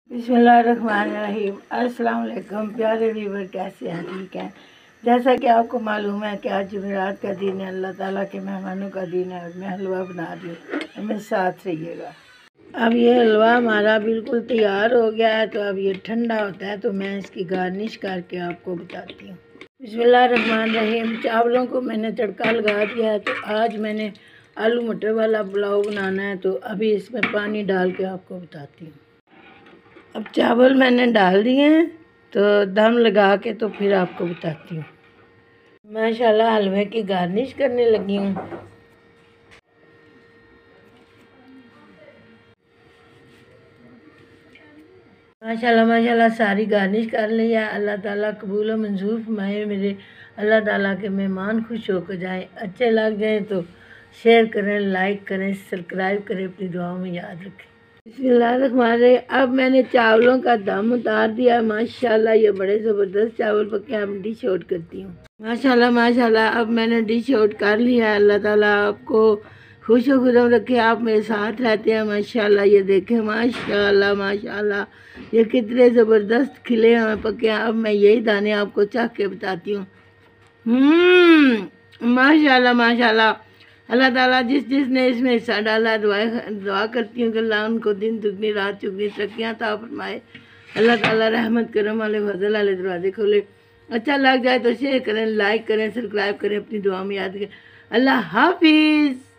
बिस्मिल्लाहिर्रहमानिर्रहीम। अस्सलाम वालेकुम प्यारे व्यूवर, कैसे हैं? ठीक हैं। जैसा कि आपको मालूम है कि आज जुमेरात का दिन है, अल्लाह ताला के मेहमानों का दिन है और मैं हलवा बना रही हूँ, हमें साथ रहिएगा। अब ये हलवा हमारा बिल्कुल तैयार हो गया है, तो अब ये ठंडा होता है तो मैं इसकी गार्निश करके आपको बताती हूँ। बिस्मिल्लाहिर्रहमानिर्रहीम। चावलों को मैंने तड़का लगा दिया है, तो आज मैंने आलू मटर वाला पुलाव बनाना है, तो अभी इसमें पानी डाल के आपको बताती हूँ। अब चावल मैंने डाल दिए हैं, तो दम लगा के तो फिर आपको बताती हूँ। माशाल्लाह हलवे की गार्निश करने लगी हूँ। माशाल्लाह माशाल्लाह सारी गार्निश कर लिया। अल्लाह ताला कबूल और मंजूर फरमाए। मेरे अल्लाह ताला के मेहमान खुश होकर जाएं, अच्छे लग जाएं तो शेयर करें, लाइक करें, सब्सक्राइब करें, अपनी दुआओं में याद रखें। बिस्मिल्लाहिर्रहमानिर्रहीम। अब मैंने चावलों का दम उतार दिया। माशाल्लाह ये बड़े ज़बरदस्त चावल पके। अब डिश आउट करती हूँ। माशाल्लाह माशाल्लाह अब मैंने डिश आउट कर लिया। अल्लाह ताला आपको खुश व खुदम रखे, आप मेरे साथ रहते हैं। माशाल्लाह ये देखें, माशाल्लाह माशाल्लाह ये कितने ज़बरदस्त खिले हैं, पके हैं। अब मैं यही दाने आपको चख के बताती हूँ। माशाल्लाह माशाल्लाह। अल्लाह ताला जिस जिसने इसमें हिस्सा डाला, दुआ करती हूँ कि अल्लाह उनको दिन दुगनी रात चुगनी तरक्कियाँ अता फरमाए। अल्लाह ताला रहमत करम वाले फजल वाले दरवाजे खोले। अच्छा लग जाए तो शेयर करें, लाइक करें, सब्सक्राइब करें, अपनी दुआ में याद करें। अल्लाह हाफिज़।